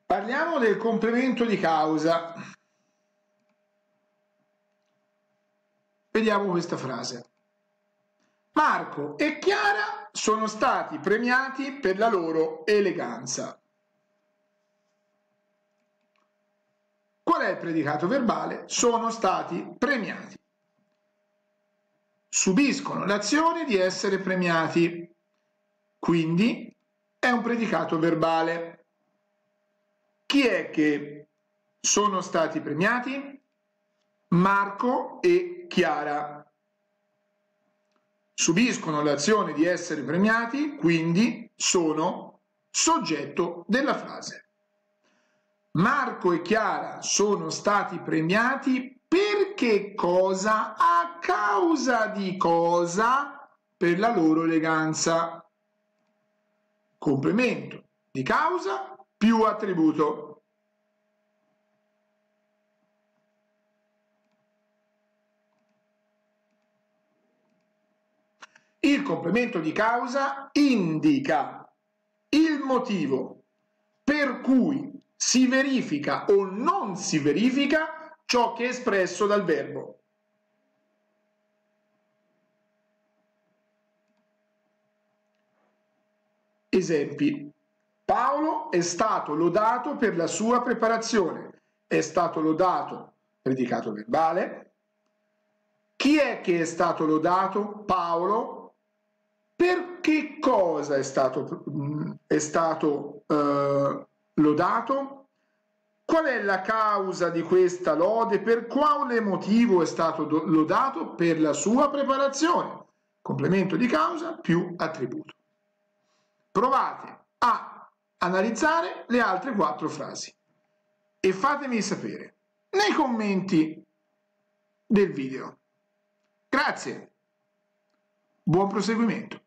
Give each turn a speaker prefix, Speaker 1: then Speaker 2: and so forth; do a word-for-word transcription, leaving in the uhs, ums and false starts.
Speaker 1: Parliamo del complemento di causa. Vediamo questa frase. Marco e Chiara sono stati premiati per la loro eleganza. Qual è il predicato verbale? Sono stati premiati. Subiscono l'azione di essere premiati, quindi è un predicato verbale. Chi è che sono stati premiati? Marco e Chiara. Subiscono l'azione di essere premiati, quindi sono soggetto della frase. Marco e Chiara sono stati premiati perché cosa? A causa di cosa? Per la loro eleganza. Complemento di causa più attributo. Il complemento di causa indica il motivo per cui si verifica o non si verifica ciò che è espresso dal verbo. Esempi. Paolo è stato lodato per la sua preparazione. È stato lodato, predicato verbale. Chi è che è stato lodato? Paolo. Per che cosa è stato, è stato eh, lodato? Qual è la causa di questa lode? Per quale motivo è stato lodato? Per la sua preparazione. Complemento di causa più attributo. Provate a analizzare le altre quattro frasi e fatemi sapere nei commenti del video. Grazie, buon proseguimento.